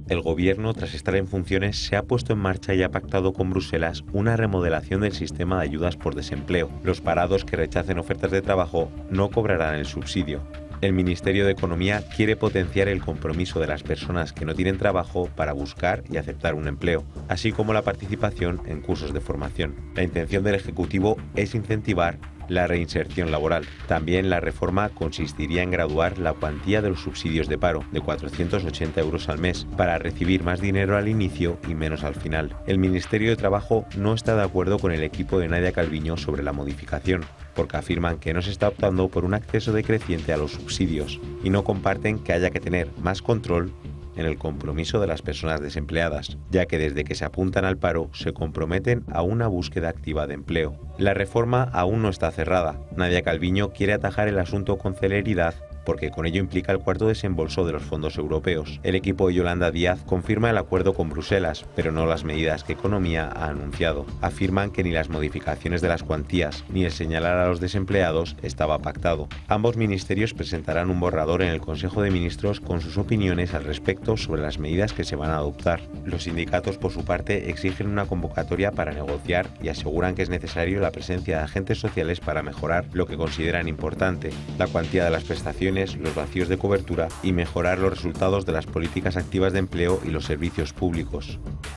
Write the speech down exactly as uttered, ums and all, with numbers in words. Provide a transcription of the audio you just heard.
El Gobierno, tras estar en funciones, se ha puesto en marcha y ha pactado con Bruselas una remodelación del sistema de ayudas por desempleo. Los parados que rechacen ofertas de trabajo no cobrarán el subsidio. El Ministerio de Economía quiere potenciar el compromiso de las personas que no tienen trabajo para buscar y aceptar un empleo, así como la participación en cursos de formación. La intención del Ejecutivo es incentivar la reinserción laboral. También la reforma consistiría en graduar la cuantía de los subsidios de paro de cuatrocientos ochenta euros al mes para recibir más dinero al inicio y menos al final. El Ministerio de Trabajo no está de acuerdo con el equipo de Nadia Calviño sobre la modificación, porque afirman que no se está optando por un acceso decreciente a los subsidios y no comparten que haya que tener más control en el compromiso de las personas desempleadas, ya que desde que se apuntan al paro se comprometen a una búsqueda activa de empleo. La reforma aún no está cerrada. Nadia Calviño quiere atajar el asunto con celeridad porque con ello implica el cuarto desembolso de los fondos europeos. El equipo de Yolanda Díaz confirma el acuerdo con Bruselas, pero no las medidas que Economía ha anunciado. Afirman que ni las modificaciones de las cuantías ni el señalar a los desempleados estaba pactado. Ambos ministerios presentarán un borrador en el Consejo de Ministros con sus opiniones al respecto sobre las medidas que se van a adoptar. Los sindicatos, por su parte, exigen una convocatoria para negociar y aseguran que es necesario la presencia de agentes sociales para mejorar lo que consideran importante: la cuantía de las prestaciones, los vacíos de cobertura y mejorar los resultados de las políticas activas de empleo y los servicios públicos.